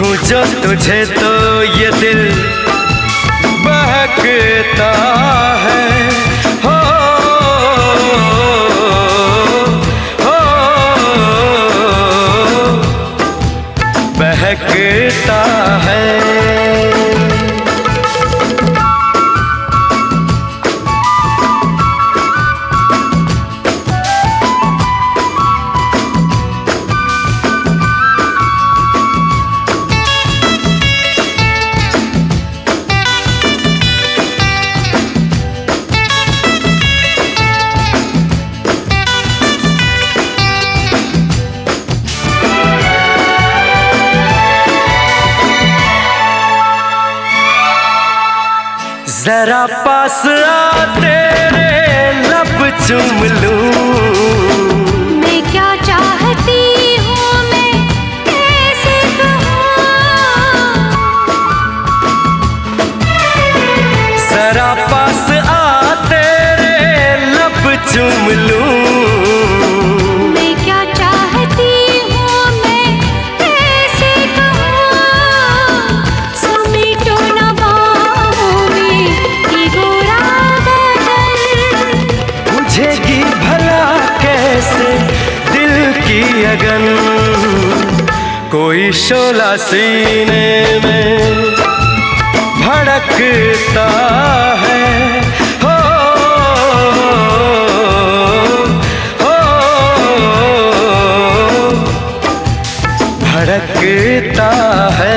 देखूं जो तुझे तो ये दिल बहकता है। हो बहकता है। जरा पास आ तेरे लब चूम लूं। मैं क्या चाहती हूँ मैं कैसे कहूँ। जरा पास आ तेरे लब चूम लूं। मैं क्या चाहती हूँ मैं कैसे कहूँ। समेटो न बाहों में ये गोरा बदन। बुझेगी भला कैसे दिल की अगन। कोई शोला सीने में भड़कता है। हो भड़कता है।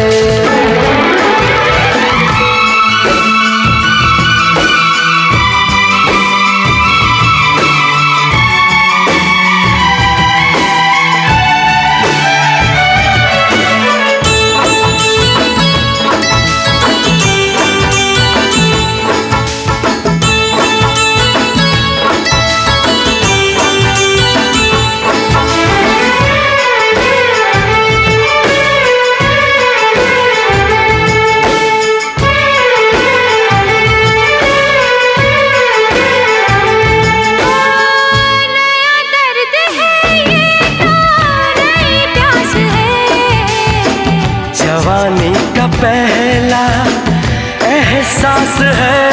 जवानी का पहला एहसास है।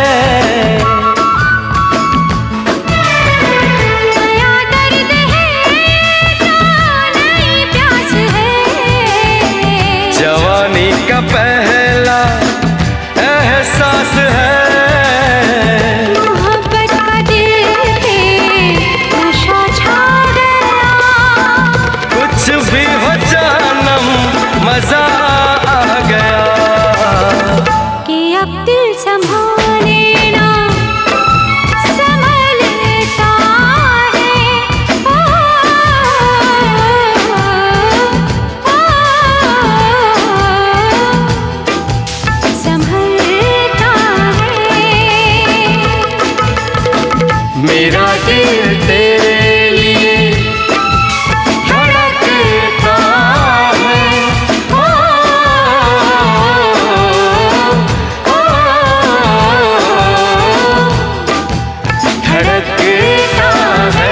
नया दर्द है नई प्यास है। जवानी का पहला एहसास है। मोहब्बत का दिल पे नशा छा गया। कुछ भी हो जानम मजा आ गया। कि अब दिल संभाले ना संभलता है। संभलता है। मेरा दिल तेरे लिए धड़कता है। धड़कता है।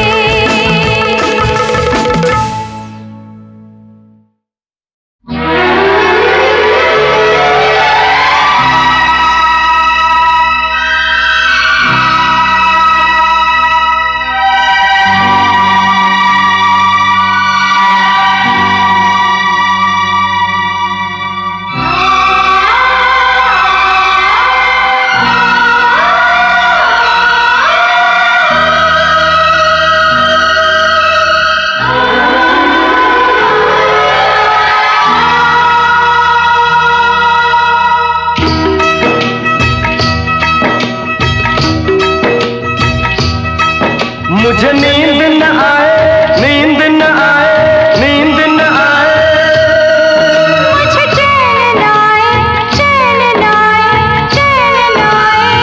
मुझे नींद न आए, नींद न आए, नींद न आए। मुझे चैन न आए, चैन न आए, चैन न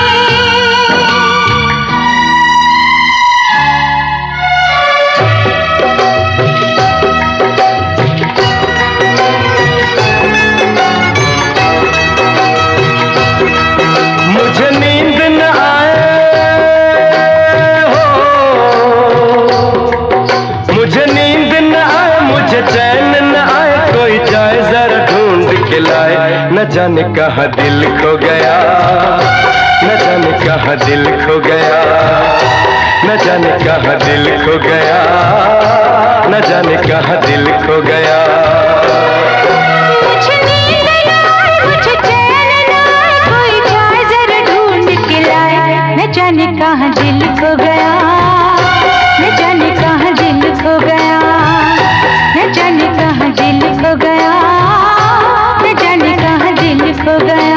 आए। मुझे नींद न आए हो। मुझे नींद न आए, मुझे जाने कहाँ दिल खो गया, न जाने कहाँ दिल खो गया, न जाने कहाँ दिल खो गया, न जाने कहाँ दिल खो गया। मुझे नींद न आए, मुझे चैन न आए, कोई जाए जरा ढूंढ के लाए। न जाने कहाँ दिल खो गया, न जाने कहाँ दिल खो गया, न जाने कहाँ दिल खो गया, न जाने कहाँ दिल खो गया।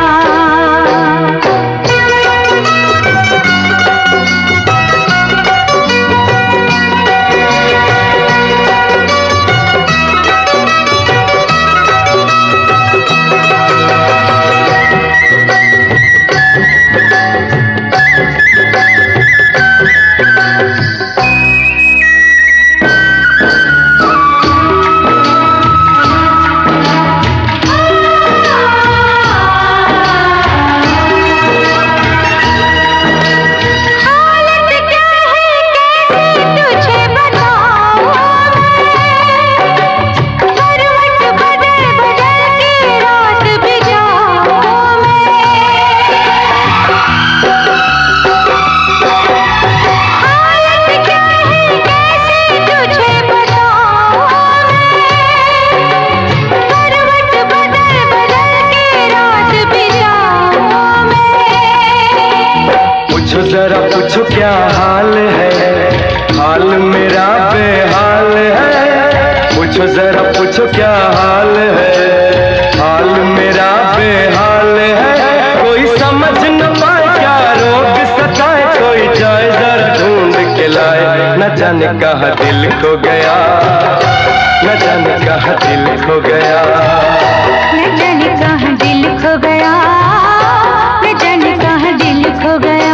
जरा पूछो क्या हाल है, हाल मेरा बेहाल है। पूछो जरा पूछो क्या हाल है, हाल मेरा बेहाल है। कोई समझ न पाए क्या रोग सताए, कोई जाए जरा ढूंढ के लाए। न जाने कहाँ दिल खो गया, न जाने कहाँ दिल खो गया, न जाने कहाँ दिल खो गया, न जाने कहाँ दिल खो गया।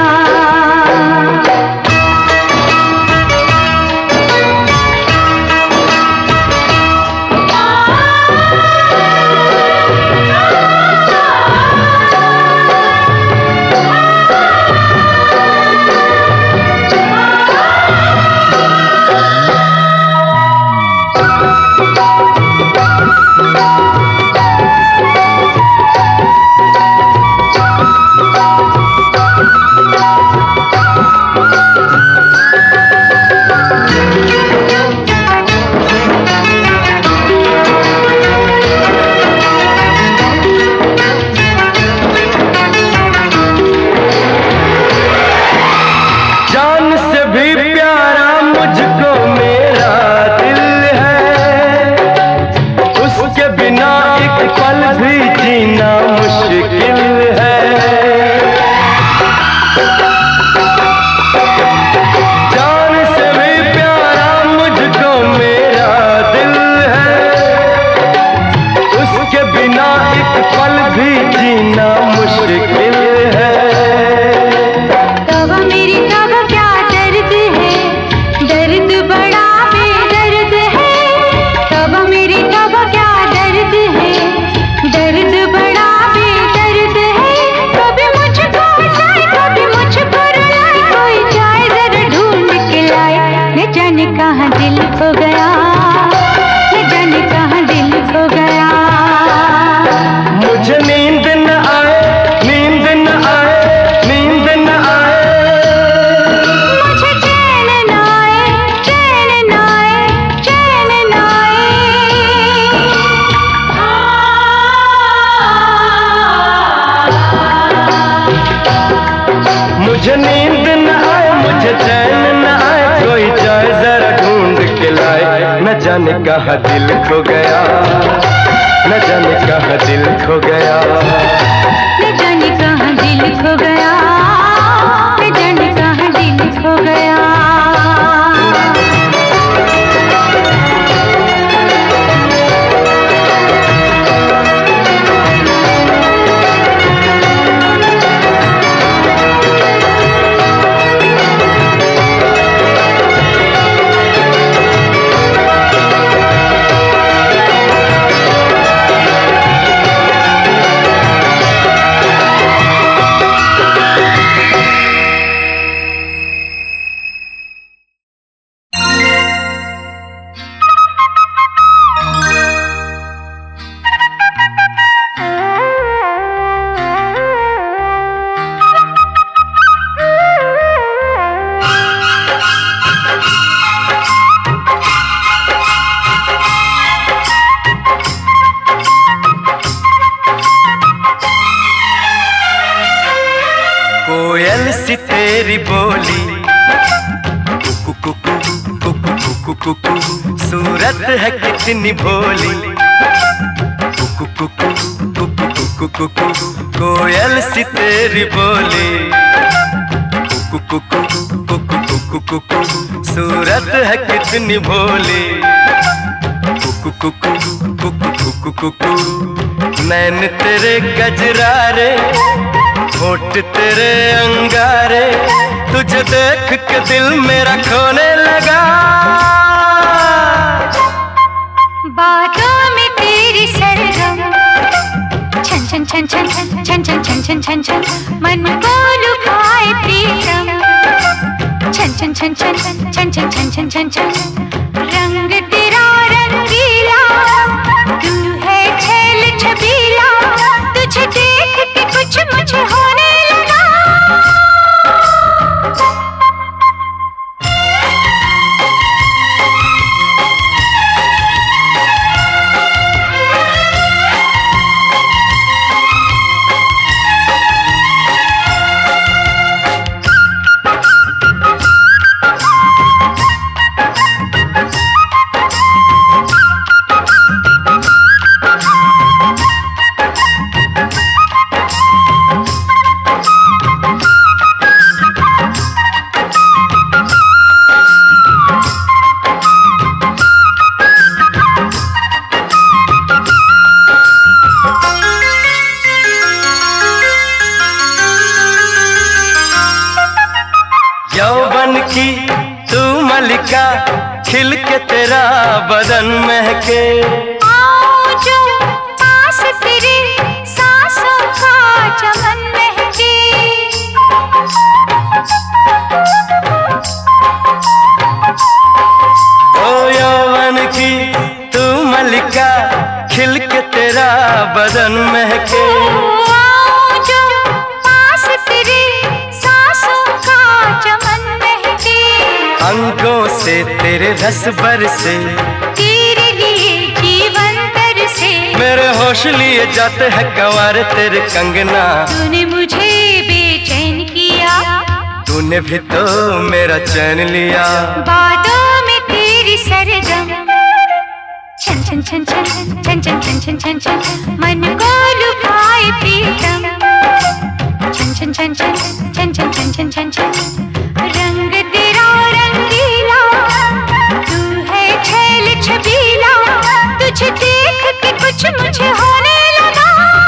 मुझे नींद न आए, मुझे चैन न आए, कोई जाए जरा ढूंढ के लाए। न जाने कहाँ दिल खो गया, न जाने कहाँ दिल खो गया, न जाने कहाँ दिल खो गया, न जाने कहाँ दिल खो गया। कुकु सूरत है कितनी भोली, कुकु कुकु कुकु कुकु कुकु कोयल सी तेरी बोली, कुकु कुकु कुकु कुकु कुकु सूरत है कितनी भोली, कुकु कुकु कुकु कुकु कुकु नैन तेरे गजरारे, होठ तेरे अंगारे, तुझे देख के दिल मेरा खोने लगा। बातों में तेरी सरगम, छन छन छन छन छन छन छन छन छन छन मन को लुभाए प्रीतम, छन छन छन छन छन छन छन छन छन छन रंग तेरा रंगीला, तू है छेल छबीला, तुझे देख के कुछ मुझे होने लगा। यौवन की तू मलिका, खिल के तेरा बदन महके, आओ जो पास तेरे सांसों का चमन महके, ओ यौवन की तू मलिका, खिल के तेरा बदन महके, आओ जो पास तेरे सांसों का चमन महके, अंगों से तेरे रस बरसे, तेरे लिए जीवन तरसे, मेरे होश लिए जाते हैं कंवार तेरे कंगना, तूने मुझे बेचैन किया, तूने भी तो मेरा चैन लिया। बातों में तेरी सरगम, छन छन छन छन छन छन छन छन छन छन मन को लुभाए प्रीतम, छन छन छन छन छन छन छन छन छन छन रंग तेरा रंगीला, तू है छेल छबीला, तुझे देख के कुछ मुझे होने लगा।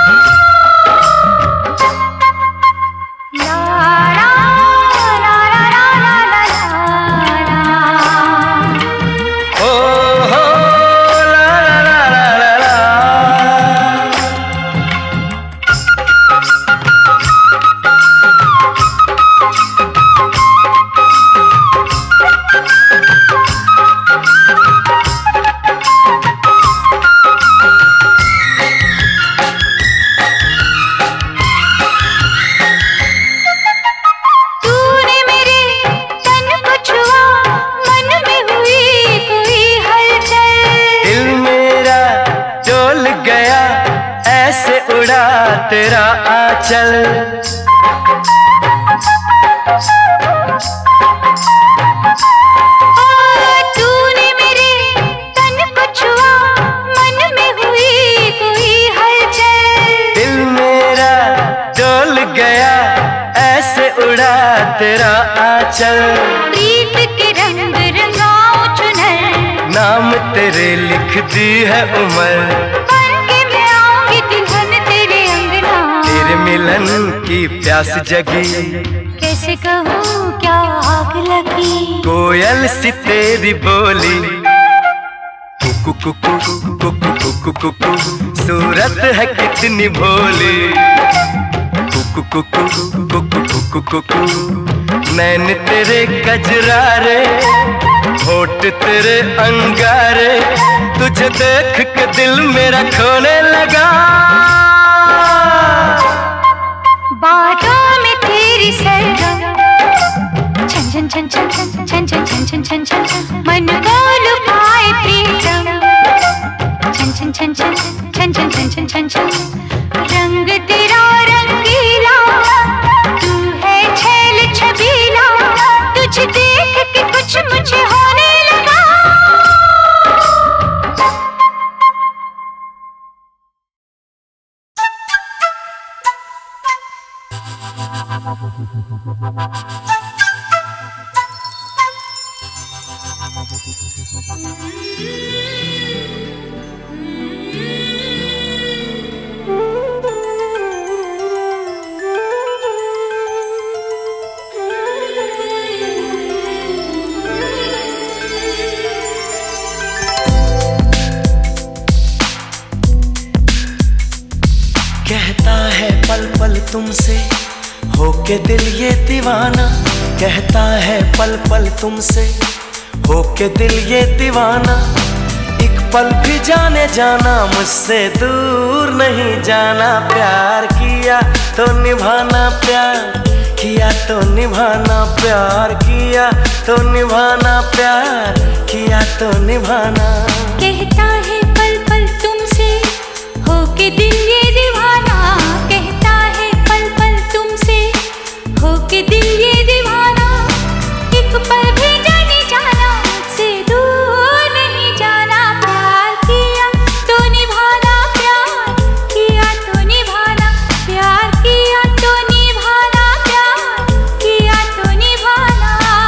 ला ला ला ला ला ला ला ला। ओ हो ला ला ला ला ला। तूने मेरे तन को छुआ, मन में हुई कोई हलचल, दिल मेरा डोल गया, ऐसे उड़ा तेरा आंचल, तूने मेरे तन को छुआ, मन में हुई कोई हलचल, दिल मेरा डोल गया, ऐसे उड़ा तेरा आंचल, प्रीत के रंग रंगाऊं चुनर, नाम तेरे लिख दी है उम्र, बन के मैं आऊंगी दुल्हन तेरे अंगना, तेरे मिलन की प्यास जगी, कैसे कहूँ क्या आग लगी, कोयल सी तेरी बोली, कुकु कुकु कुकु कुकु कुकु सूरत है कितनी भोली, कुकु कुकु कुकु कुकु कुकु नैन तेरे गजरारे, होठ तेरे अंगारे, तुझे देख के दिल मेरा खोने लगा। बातों में तेरी सरगम, छन छन छन छन छन छन छन छन छन छन मन को लुभाए प्रीतम, छन छन छन छन छन छन छन छन छन छन रंग तेरा रंगीला, तू है छेल छबीला, तुझे देख के कुछ मुझे होने लगा। कहता है पल पल तुमसे होके दिल ये दीवाना, कहता है पल पल तुमसे होके दिल ये दीवाना। एक पल भी जाने जाना मुझसे दूर नहीं जाना। प्यार किया तो निभाना, प्यार किया तो निभाना, प्यार किया तो निभाना, प्यार किया तो निभाना। कहता है पल पल तुमसे होके दिल ये दीवाना, कहता है पल पल तुमसे होके दिल ये दीवाना। एक पल भी जाने जाना मुझसे दूर नहीं जाना। प्यार किया तो निभाना, प्यार किया तो निभाना, प्यार किया तो निभाना, प्यार किया तो निभाना।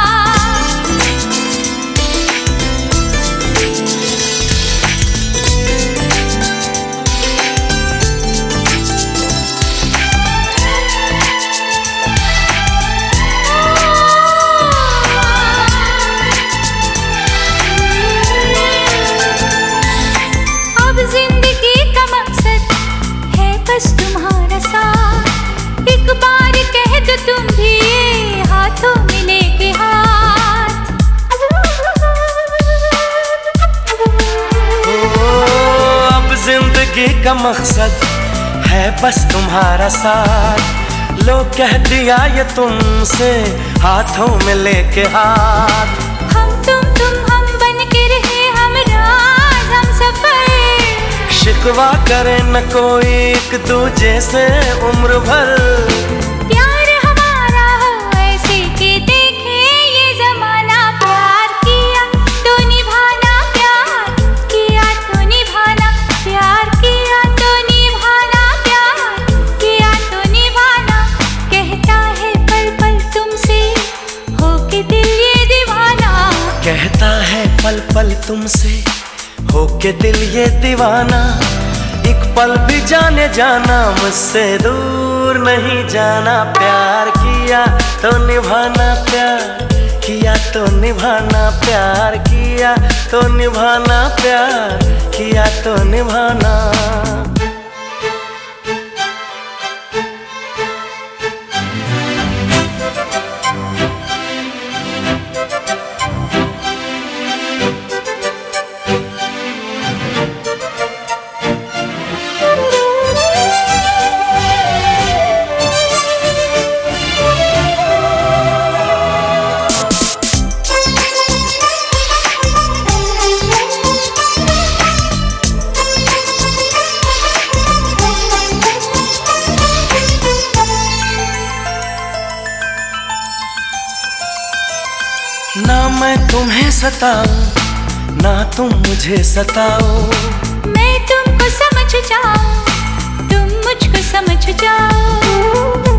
अब जिंदगी का मकसद है बस तुम्हारा साथ। एक बार कह दो तुम भी ये हाथों में लेके हाथ। अब जिंदगी का मकसद है बस तुम्हारा साथ। लो कह दिया ये तुमसे हाथों में लेके हाथ। हम बन के रहे हम राज हम सफर। शिकवा करे न कोई एक दूजे से उम्र भर। प्यार हमारा हो ऐसे कि देखे ये जमाना। प्यार किया तो निभाना, प्यार किया तो निभाना, प्यार किया तो निभाना, प्यार किया तो निभाना। कहता है पल पल तुमसे होके दिल ये दीवाना, कहता है पल पल तुमसे होके दिल ये दीवाना। एक पल भी जाने जाना मुझसे दूर नहीं जाना। प्यार किया तो निभाना, प्यार किया तो निभाना, प्यार किया तो निभाना, प्यार किया तो निभाना। ना मैं तुम्हें सताऊं ना तुम मुझे सताओ। मैं तुमको समझ जाऊं तुम मुझको समझ जाओ।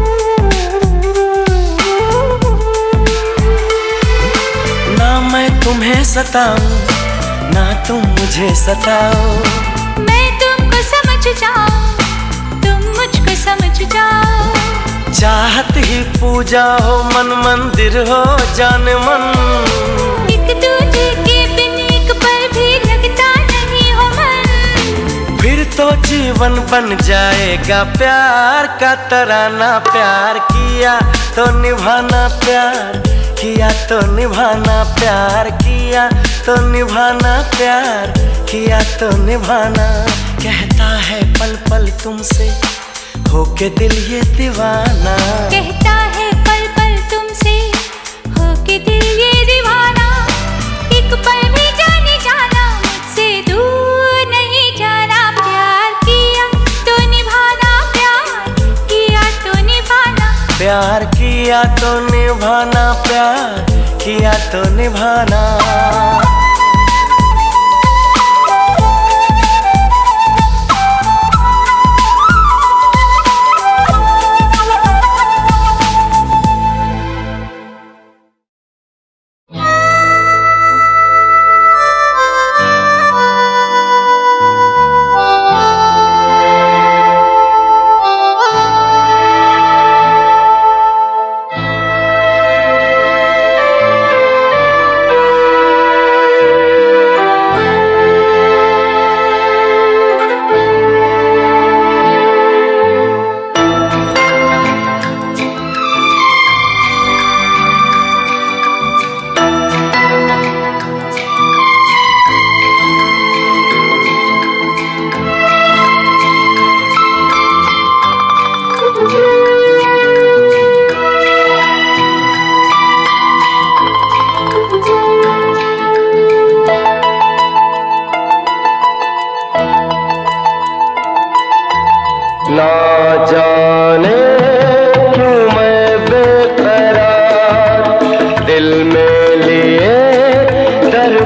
ना मैं तुम्हें सताऊं ना तुम मुझे सताओ। मैं तुमको समझ जाऊं तुम मुझको समझ जाओ। चाहत ही पूजा हो मन मंदिर हो जान मन। एक दूजे के बिन एक पल भी लगता नहीं हो मन। फिर तो जीवन बन जाएगा प्यार का तराना। प्यार किया तो निभाना, प्यार किया तो निभाना, प्यार किया तो निभाना, प्यार किया तो निभाना। कहता है पल पल तुमसे होके दिल ये दीवाना, कहता है पल पल तुमसे होके दिल ये दीवाना। एक पल भी जाने जाना मुझसे दूर नहीं जाना। प्यार किया तो निभाना, प्यार किया तो निभाना, प्यार किया तो निभाना, प्यार किया तो निभाना।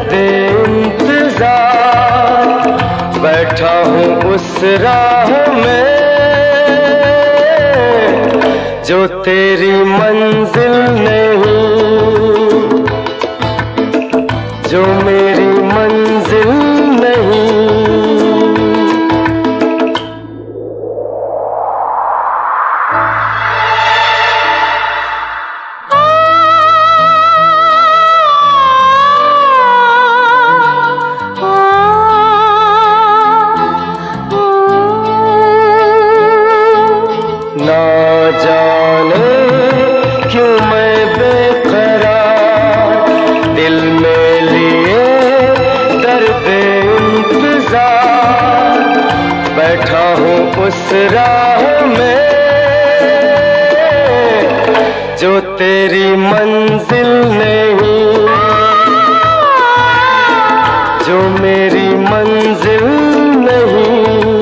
दर्द इंतजार, बैठा हूँ उस राह में जो तेरी मंजिल नहीं, जो मेरी मंजिल नहीं। ना जाने क्यों मैं बेकरार, दिल में लिए दर्द इंतजार, बैठा हूँ उस राह में जो तेरी मंजिल नहीं, जो मेरी मंजिल नहीं।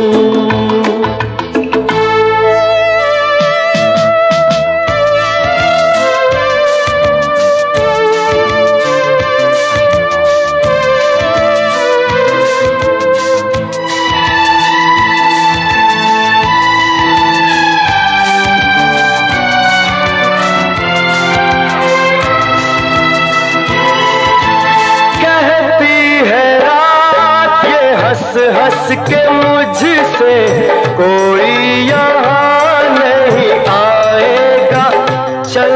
हंस के मुझसे कोई यहाँ नहीं आएगा, चल।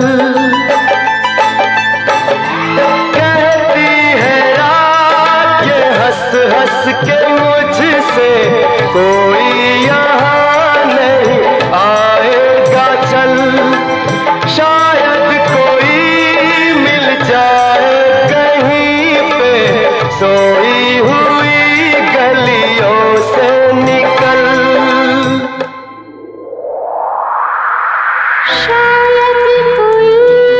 कहती है रात ये हंस हंस के मुझसे कोई यहाँ नहीं आएगा, चल। शायद कोई मिल जाए कहीं पे सोई हुई गलियों से निकल। शायद कोई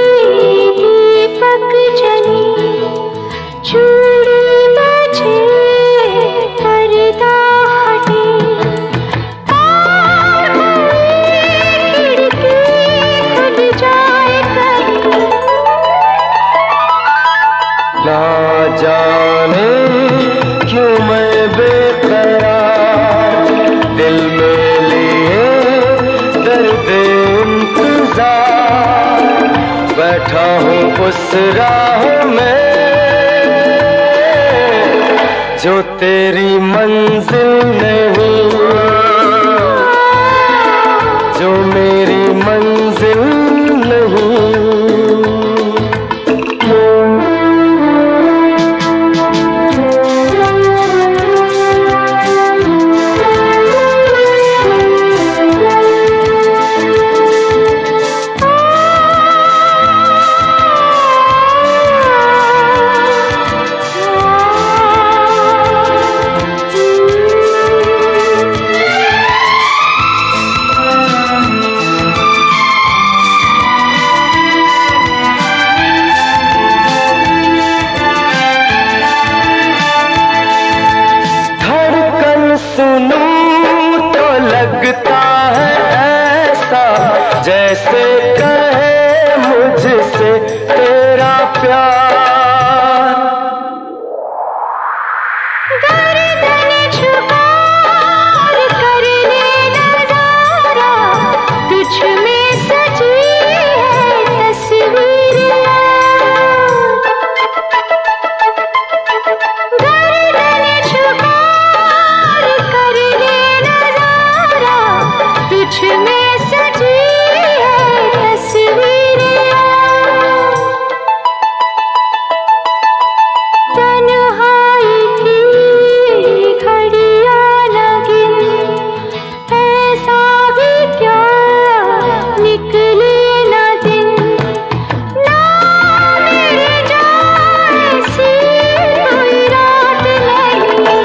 दीपक जले, चूड़ी बजे, पर्दा हटे, और कोई खिड़की खुल जाए कहीं। ना जाने क्यों मैं बेकरार, दिल में लिए दर्द इंतजार, बैठा हूँ उस राह में जो तेरी मंजिल नहीं, जो मेरी मंजिल नहीं। सुनूं तो लगता है ऐसा जैसे कहे मुझसे तेरा प्यार। गर्दन झुका और कर ले नजारा, तुझ में सजी है तस्वीर यार। गर्दन झुका और कर ले नजारा, तुझ में सजी है तस्वीर यार। तन्हाई की घड़ियां लगी, ऐसा भी क्या निकले न दिन, ना मेरी जान ऐसी कोई रात नहीं।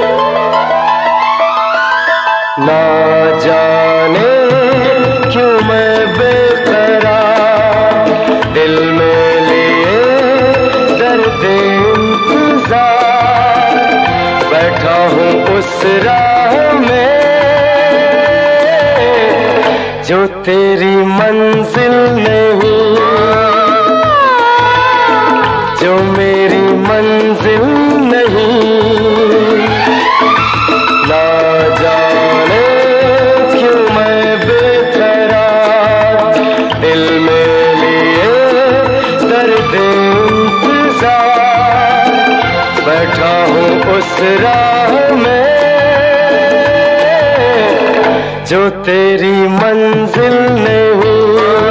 ना जाने क्यों मैं बेकरार, दिल में लिए दर्द इंतजार, बैठा हूँ उस राह में जो तेरी मंजिल नहीं, जो मेरी मंजिल बैठा हूँ उस राह में जो तेरी मंजिल नहीं,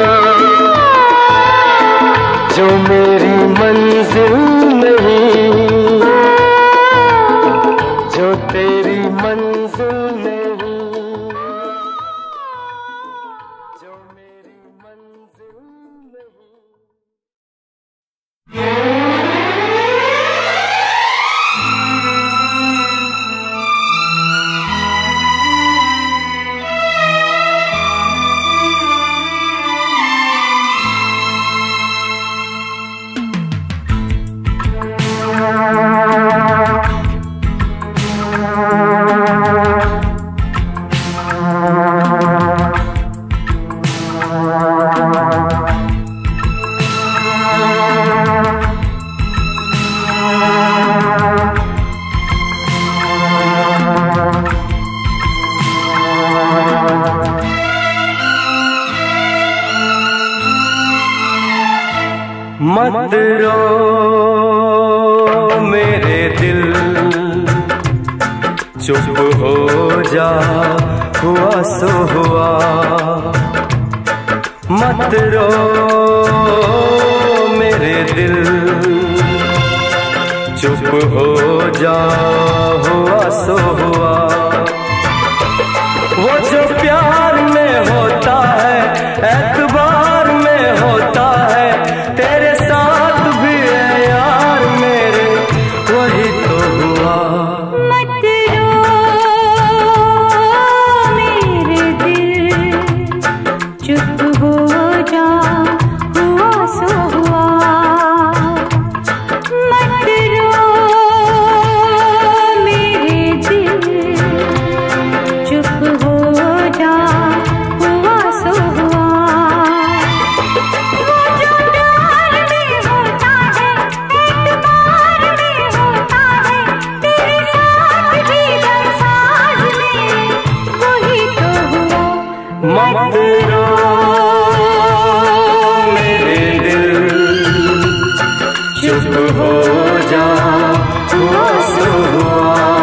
जो मेरी मंजिल नहीं, जो तेरी मंजिल नहीं, जो मेरी मंजिल नहीं। मत रो मेरे दिल, चुप हो जा, हुआ सो हुआ। मत रो मेरे दिल, चुप हो जा, हुआ सो हुआ। वो जो प्यार में होता है, एतबार में होता है, तेरे साथ भी है यार मेरे, वही तो हुआ। मत रो मेरे दिल, चुप हो जा, हुआ सो हुआ। मत रो मेरे दिल, चुप हो जा, हुआ सो हुआ। वो जो प्यार में होता है, एतबार में होता है, तेरे साथ भी दमसाज में, वही तो हुआ। मत रो मेरे दिल, चुप हो जा, हुआ सो हुआ।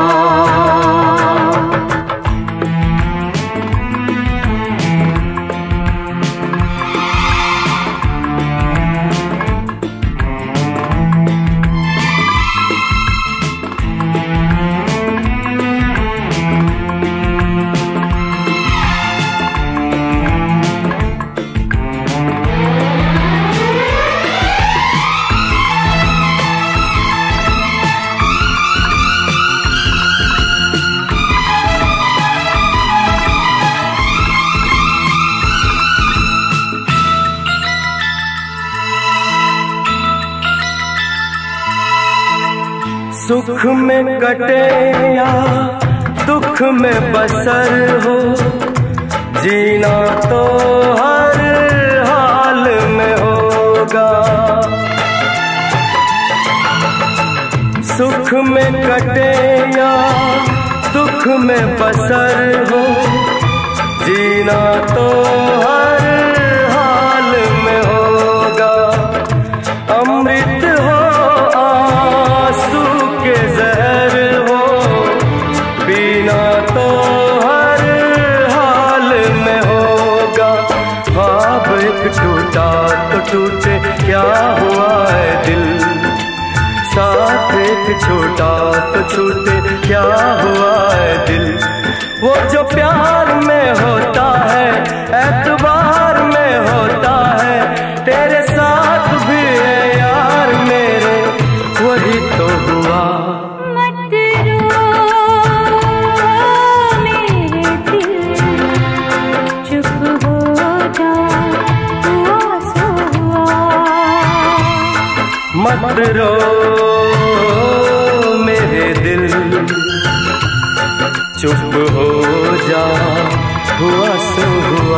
सुख में कटे या दुख में बसर हो, जीना तो हर हाल में होगा। सुख में कटे या दुख में बसर हो, जीना तो हर हाल में होगा। अमृत हो आंसू के जहर हो, पीना तो हर हाल में होगा। ख्वाब एक टूटा तो टूटे, क्या हुआ है दिल, साथ एक छूटा तो छूटे, क्या हुआ है दिल। वो जो प्यार में होता है, एतबार में होता है, तेरे साथ भी है यार मेरे, वही तो हुआ। मत रो मेरे दिल, चुप हो जा, हुआ सो हुआ। मत रो मेरे दिल, चुप हो जा, हुआ सो हुआ।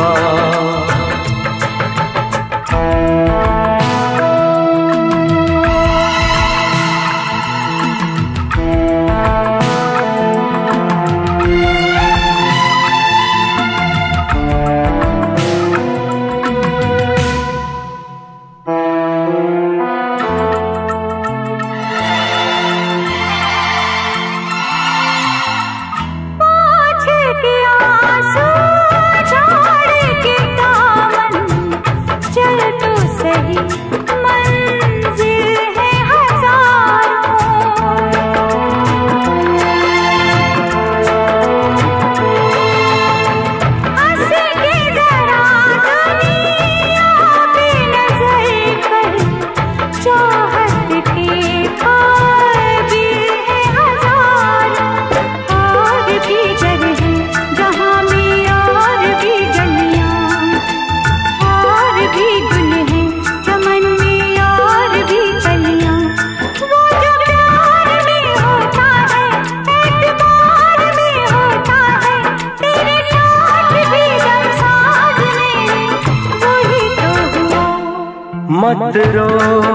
मत रो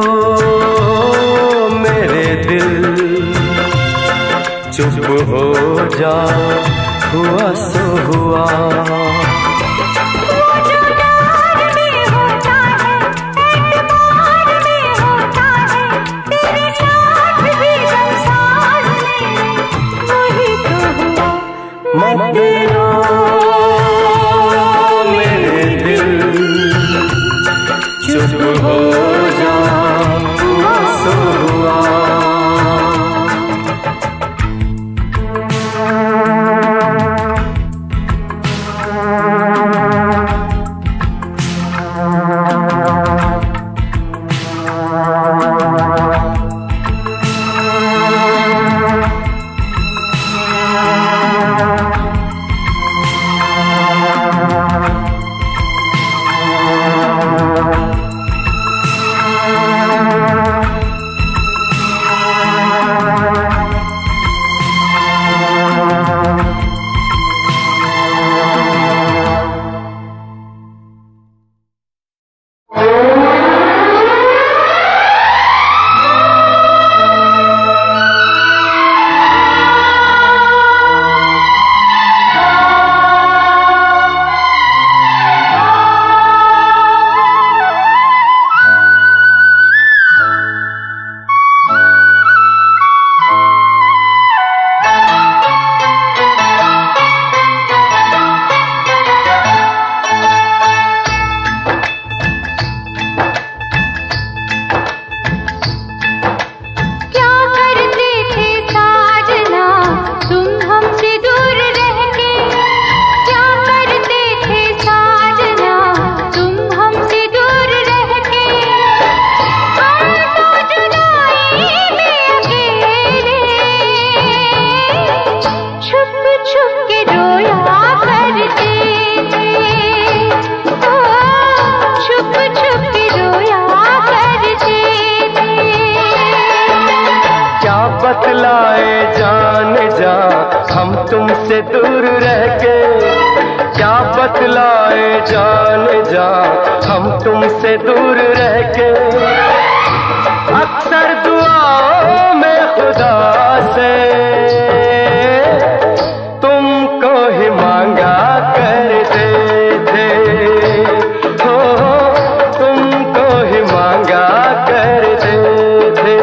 मेरे दिल, चुप हो जा, हुआ सो हुआ। मत रो मेरे दिल, चुप हो जा, हुआ सो हुआ। बतलाए जान जा हम तुमसे दूर रह के, क्या बतलाए जान जा हम तुमसे दूर रह के। अक्सर दुआओं में खुदा से तुमको ही मांगा करते थे, हो तुमको ही मांगा करते थे।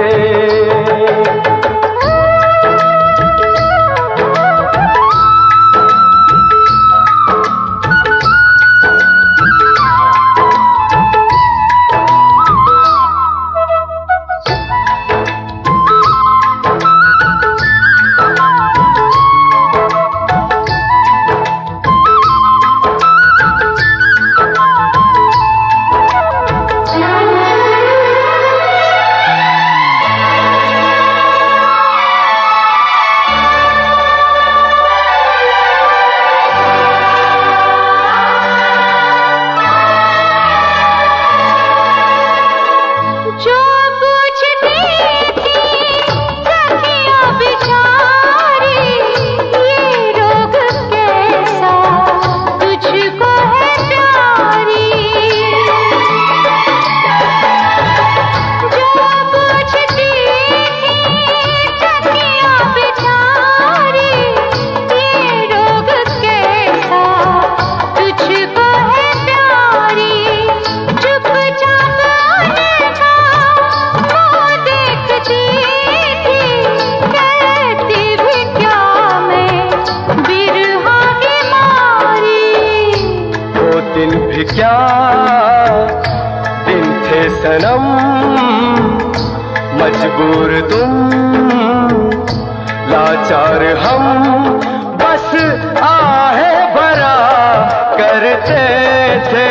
क्या दिन थे सनम, मजबूर तुम लाचार हम, बस आहे भरा करते थे,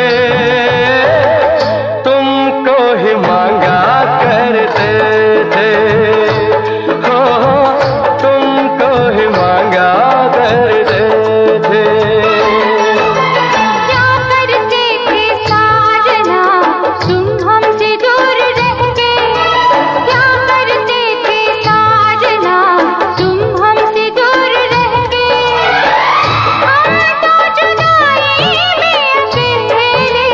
तुमको ही मांगा करते थे, हो तुमको ही मांगा करते थे। तेरे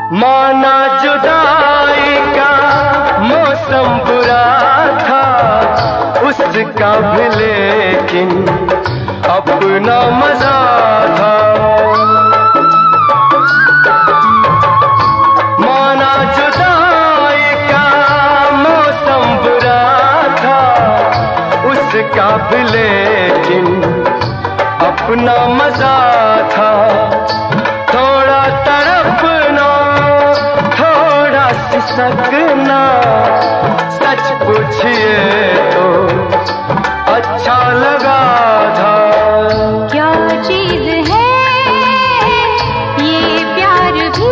माना जुदाई का मौसम बुरा था उसका भी, लेकिन अपना मजा था। माना जुदाई का मौसम बुरा था उसका भी, लेकिन अपना मजा था। थोड़ा तड़पना थोड़ा सिसकना, सच पूछिए तो अच्छा लगा था। क्या चीज है ये प्यार भी,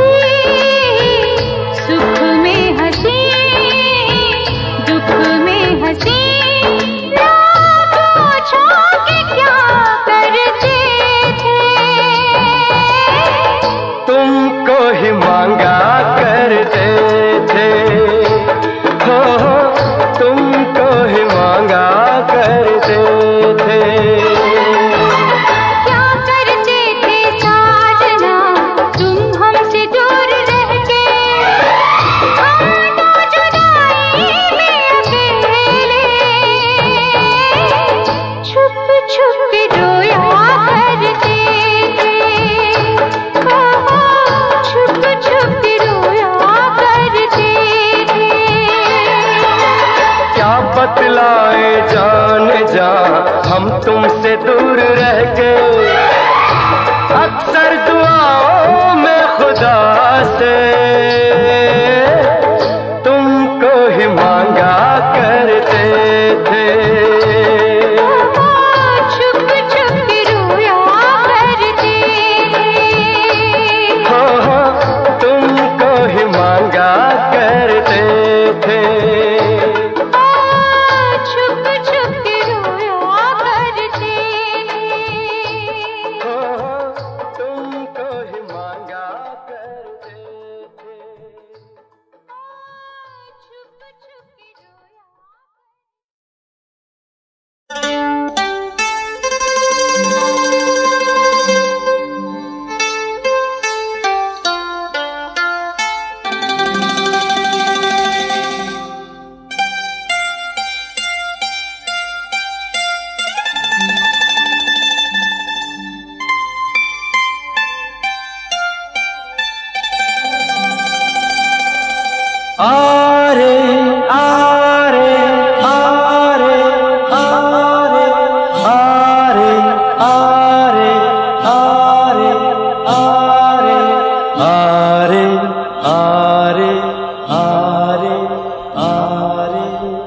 सुख में हंसी दुख में हंसी, ना पूछो कि क्या करते थे। तुमको ही मांगा करते थे, हो तुमको ही मांगा करते थे। क्या करते थे साजना तुम हमसे दूर रह के, हम तो जुदाई में अकेले छुप छुप के रोया करते थे। छुप छुप के रोया करते थे। क्या बतलाए जान जा हम तुमसे दूर रह के, अक्सर दुआओं में खुदा से तुमको ही मांगा करते थे। छुप छुप के रोया करते हो तुमको ही मांगा करते थे। छुप छुप के रोया करते हो तुमको ही मांगा करते थे। छुप छुप के रोया। आरे आरे आरे आरे आरे आरे आरे आरे आरे आरे आरे आरे।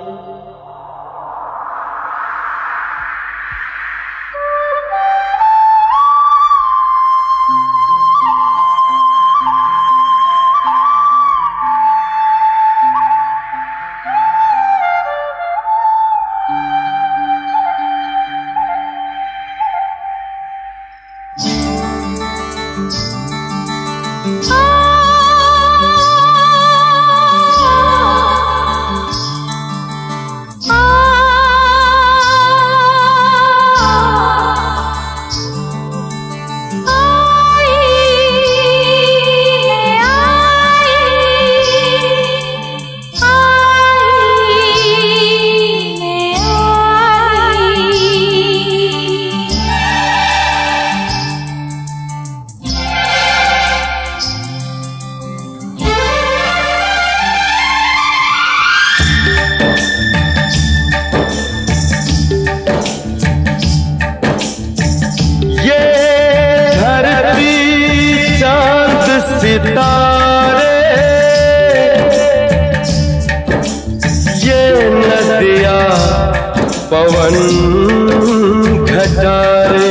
सितारे ये नदियाँ पवन घटारे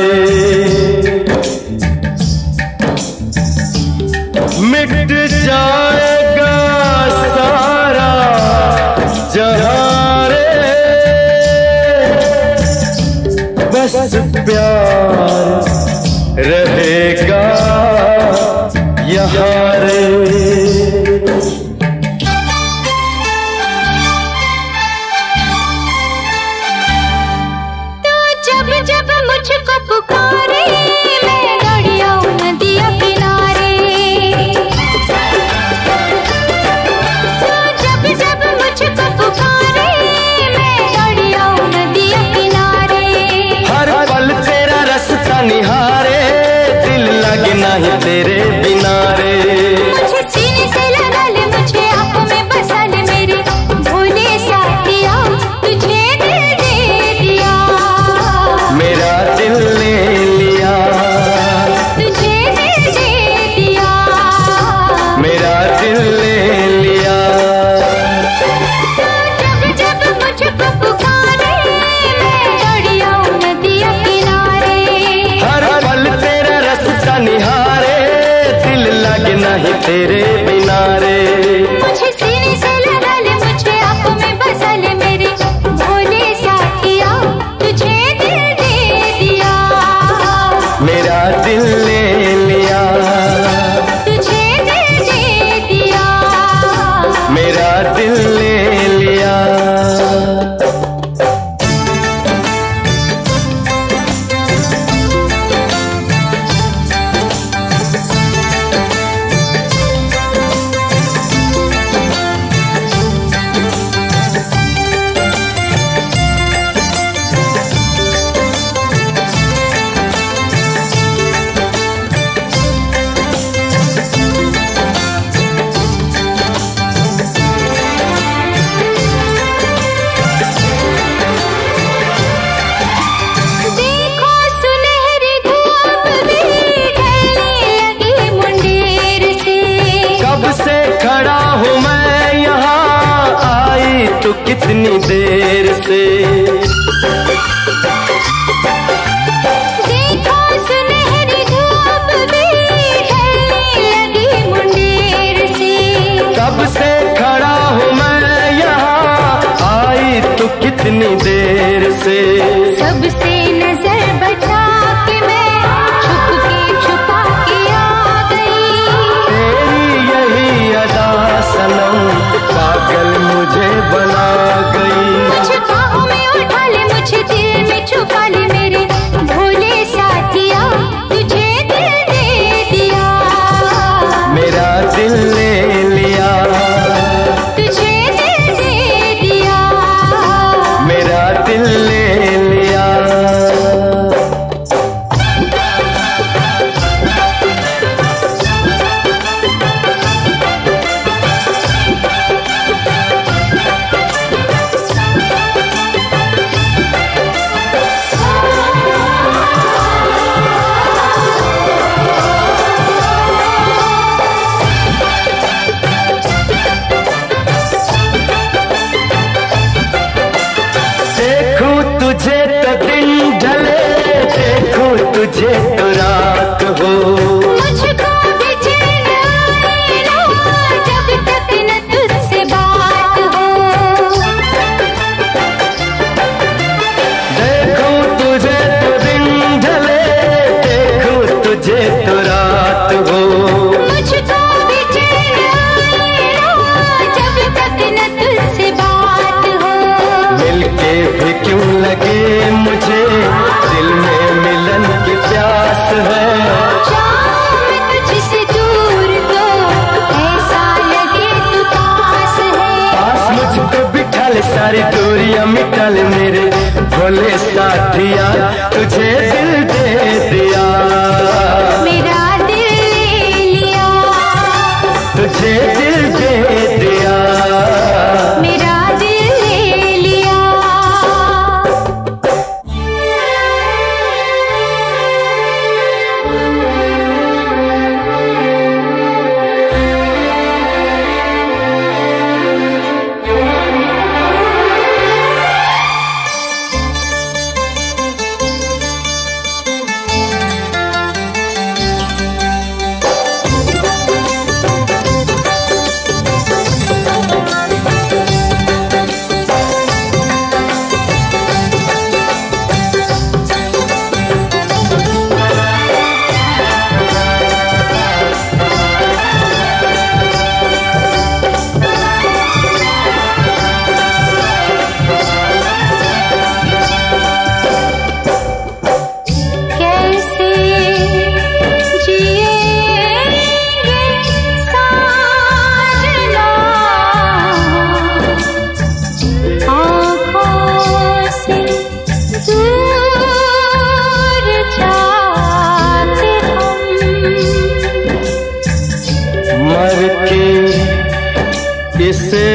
मिट जाएगा सारा जहां रे बस प्यार रहेगा यहाँ रे। तो जब जब मुझको पुकारे मैं गड़िया नदिया किनारे, किनारे। मुझे सीने से लगा ले, मुझे आंखों में बसा ले मेरे भोले साथिया, तुझे दिल दे दिया। मेरा दिल ले लिया, तुझे दिल दे दिया। मेरा दिल ले लिया। तो कितनी देर से देखो सुनहरी धूप भी ढलने लगी मुंडेर से। कब से खड़ा हूँ मैं यहाँ, आई तो कितनी देर से। सबसे नजर बचा के मैं छुप के छुपा के आ गई। तेरी यही अदा सनम पागल मुझे बना गई। मुझे बाहों में उठा ले, मुझे दिल में छुपा ले मेरे भोले साथिया, तुझे दिल दे दिया। मेरा दिल ले लिया, तुझे दिल दे दिया। मेरा दिल ले लिया। तुझे तो दिन ढले, देखूं तुझे तो रात हो। मुझको भी चैन आए ना जब तक न तुझसे बात हो। देखूं तुझे तो दिन ढले, देखूं तुझे तो रात हो। मुझको भी चैन आए ना जब तक न तुझसे बात हो। मिलके भी क्यों लगे मुझे, दिल में मिलन की प्यास है। जाऊं मैं तुझसे दूर तो ऐसा लगे तू पास है। पास मुझको बिठा ले, सारी दूरियां मिटा ले मेरे भोले साथिया, तुझे दिल दे दिया। मेरा दिल ले लिया, तुझे दिल दे दिया। मेरा दिल ले लिया। इसे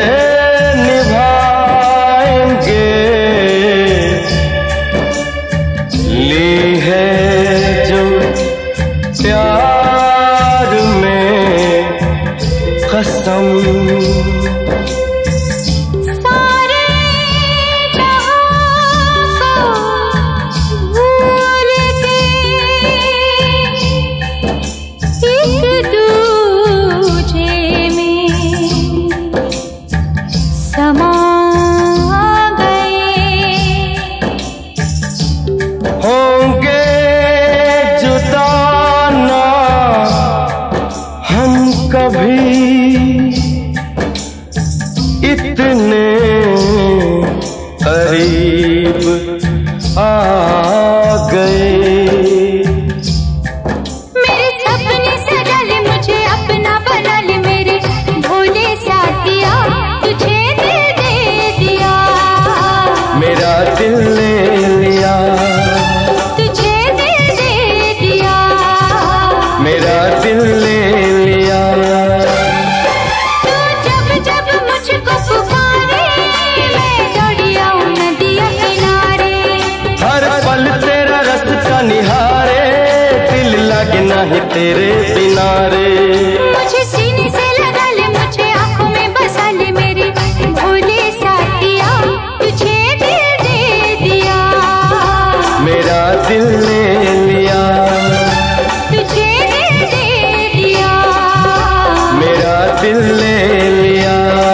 निभाएंगे, ली है जो प्यार में कसम। एक दूजे इतने करीब आ गए। मेरे सपने सजा ले, मुझे अपना बना ले, मेरे भोले साथिया तुझे दिल दे दिया। मेरा दिल ले लिया, तुझे दिल दे दिया। मेरा दिल ले लिया। तू जब जब मुझको पुकारे, मैं दौड़ी आऊं नदिया किनारे। हर पल तेरा रास्ता निहारे, दिल लगे नहीं तेरे बिना रे। मुझे सीने से लगा ले, मुझे आंखों में बसा ले, मेरे भोले साथिया तुझे दिल दे दिया। मेरा दिल ले लिया, तुझे दिल दे दिया। मेरा दिल ले लिया।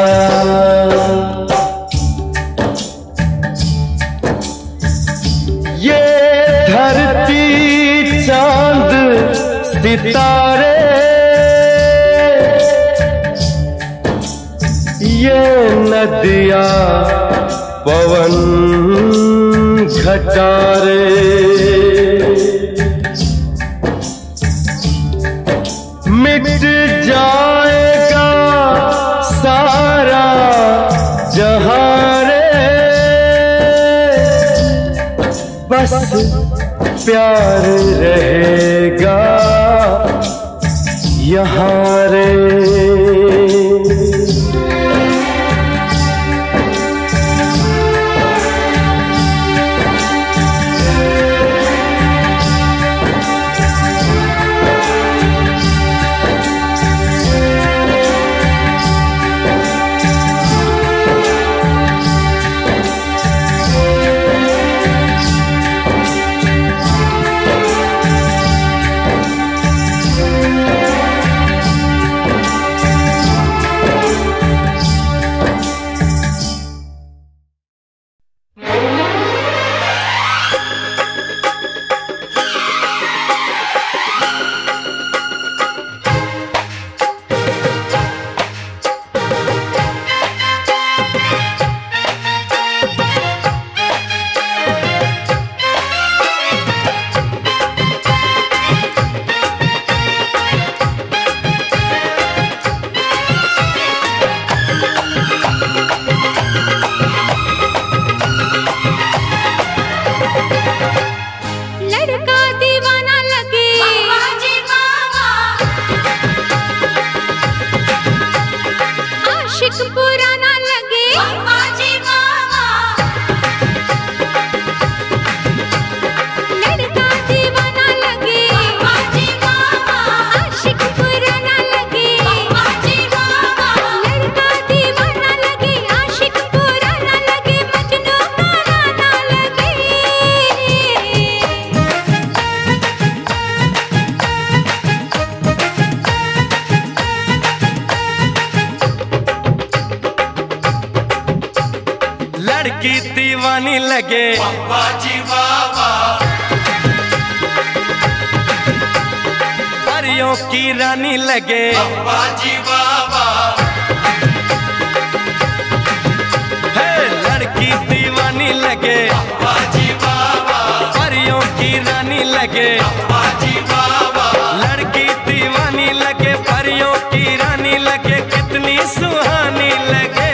ये धरती चांद सितारे, ये नदियाँ पवन घटारे, मिट जाएगा सारा जहां रे, बस प्यार रहेगा यहाँ रे। लड़का दीवाना लगे, आशिक पुराना लगे, लड़का दीवाना लगे, आशिक पुराना लगे, लड़का दीवाना लगे, आशिक पुराना लगे, मजनू का गाना लगे। लड़की दीवानी लगे, परियों की रानी लगे, हे लड़की दीवानी लगे, परियों की रानी लगे, लड़की दीवानी लगे, परियों की रानी लगे, कितनी सुहानी लगे।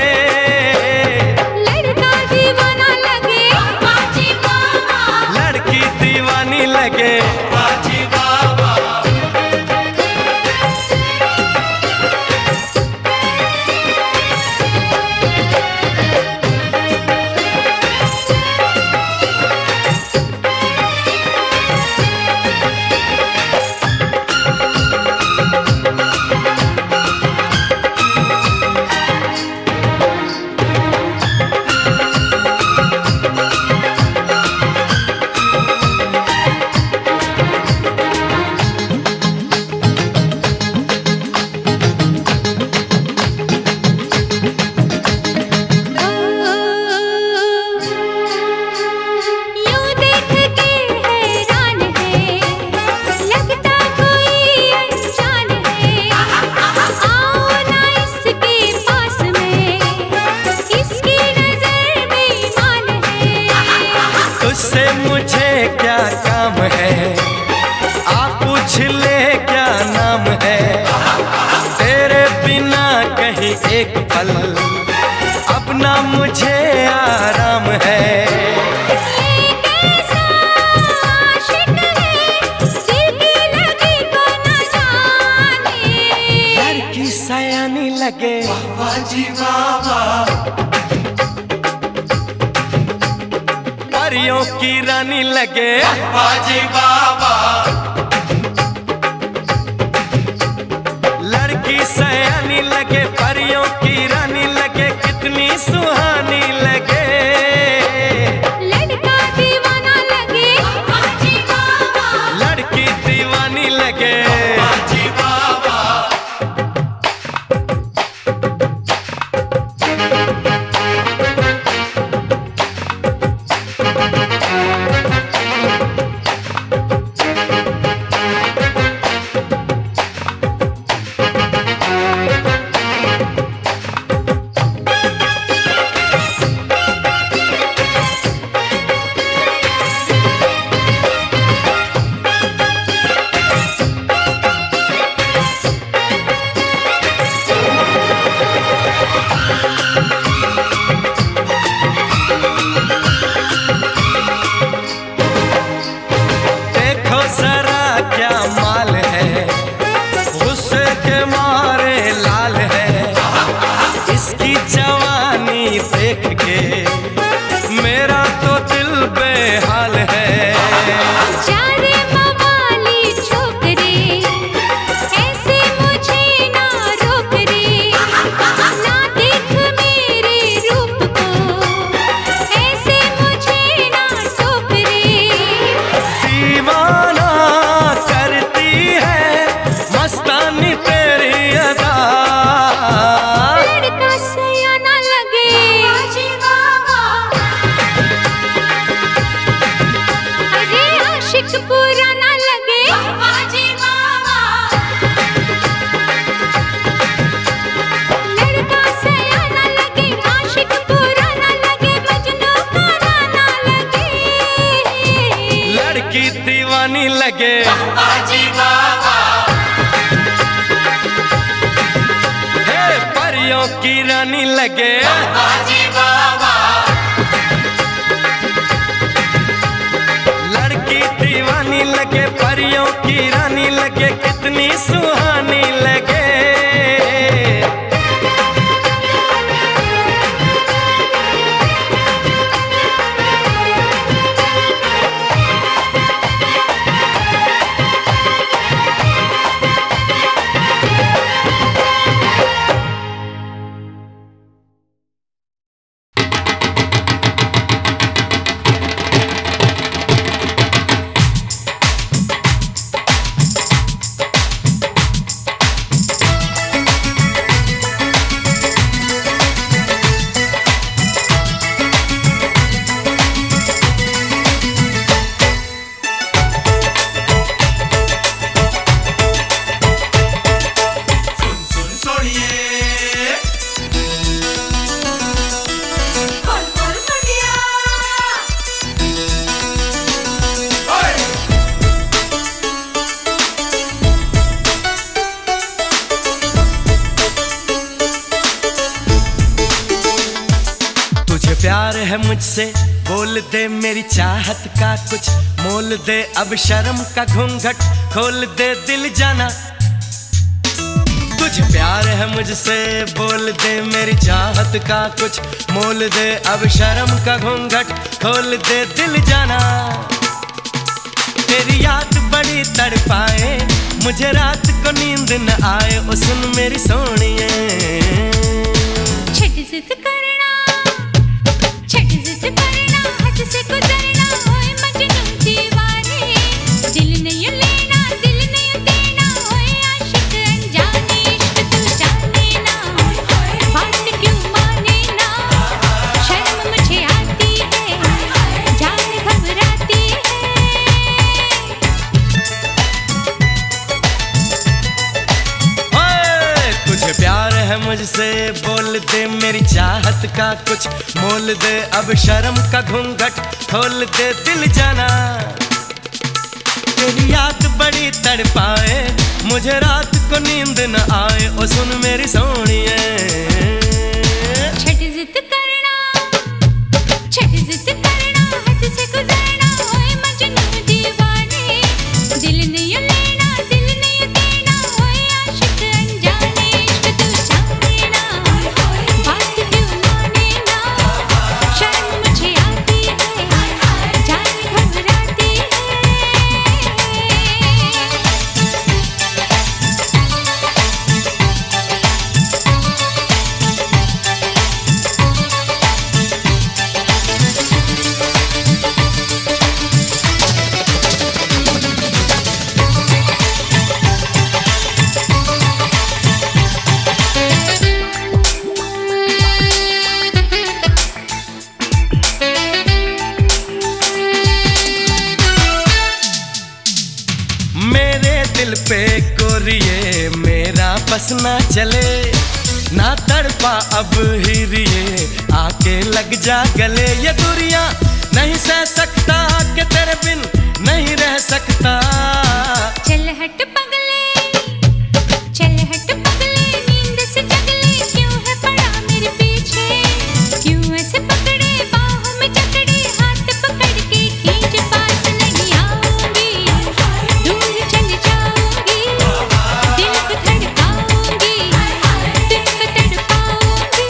लड़का दीवाना लगे, लड़की दीवानी लगे, नहीं एक पल, अपना मुझे आराम है। सयानी लगे वाह जी वाह, परियों की रानी लगे वाह जी वाह, लड़की सयानी लगे परियों की रानी लगे, कितनी सुहानी लगे। लड़का दीवाना लगे वाह जी वाह, लड़की दीवानी लगे वाह जी वाह। दीवानी लगे हे परियों की रानी लगे, लड़की दीवानी लगे परियों की रानी लगे, कितनी सुहानी लगे। प्यार है मुझसे बोल दे, मेरी चाहत का कुछ मोल दे, अब शर्म का घूंघट खोल दे दिल जाना। तुझे प्यार है मुझसे बोल दे, मेरी चाहत का कुछ मोल दे, अब शर्म का घूंघट खोल दे दिल जाना। तेरी याद बड़ी तड़पाए, मुझे रात को नींद न आए, ओ सुन मेरी सोनिए। छट जिद करना, छट जिद करना, हद से गुजरना, होए मजनू दीवाने, दिल नहीं लेना, दिल नहीं देना, होए आशिक अनजाने, इश्क तू जाने ना, बात क्यों माने ना, शर्म मुझे आती है, जान घबराती है। तुझे प्यार है मुझसे बोल दे, मेरी चाहत का कुछ मोल दे, अब शर्म का घूंघट खोल दे दिल जाना। तेरी याद बड़ी तड़पाए, मुझे रात को नींद न आए, ओ सुन मेरी सोनिए। बस ना चले ना तड़पा अब हीरिए, आके लग जा गले। ये दूरियां नहीं सह सकता कि तेरे बिन नहीं रह सकता। चल हट पगले, चल हट पगले, नींद से जगले, क्यों है पड़ा मेरे पीछे, क्यों ऐसे पकड़े बाहों में जकड़े, हाथ पकड़ के खींच पास नहीं आऊंगी, दूर चली जाऊंगी, दिल को धड़काऊंगी, दिल को तड़पाऊंगी।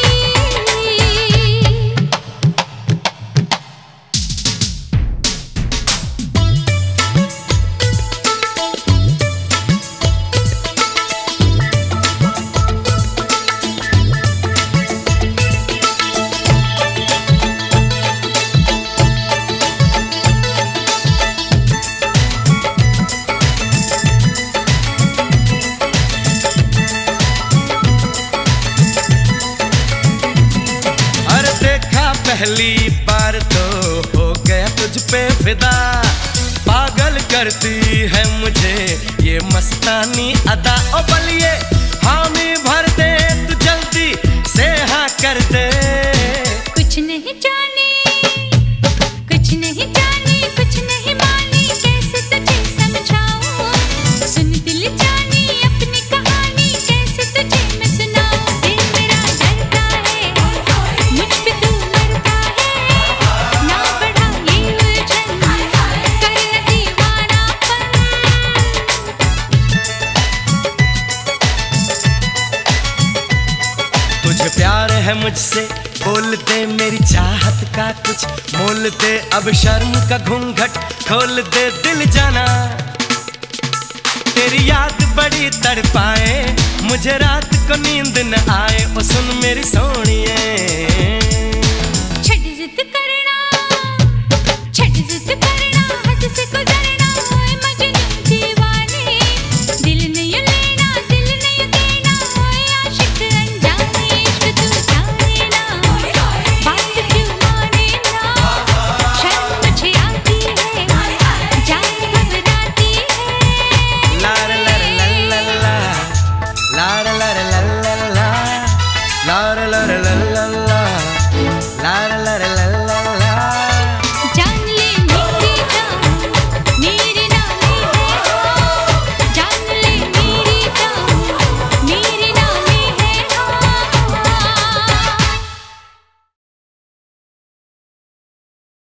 पहली बार तो हो गया तुझ पे फिदा, पागल करती है मुझे ये मस्तानी अदा। ओ बलिए हामी भर दे तू जल्दी से हाँ कर दे। कुछ नहीं जानी, कुछ नहीं जानी, कुछ नहीं मानी, कैसे तुझे समझाऊं, सुन दिल जानी अपनी कहानी, कैसे तुझे मैं सुनाऊं। दिल मेरा डरता है, मुझ पे तू मरता है, ना बढ़ा ये उलझन, कर न दीवानापन। तुझे प्यार है मुझसे, बोल दे मेरी चाहत का कुछ मोल दे, अब शर्म का घूंघट खोल दे दिल जाना। तेरी याद बड़ी तड़पाए, मुझे रात को नींद न आए, ओ सुन मेरी सोनिए।